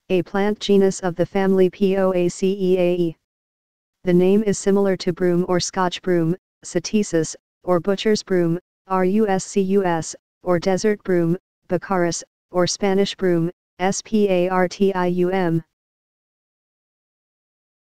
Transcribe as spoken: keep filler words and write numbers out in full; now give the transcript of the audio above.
a plant genus of the family Poaceae. The name is similar to broom or Scotch broom, Satissus, or butcher's broom, Ruscus, or desert broom, Baccharis, or Spanish broom, Spartium.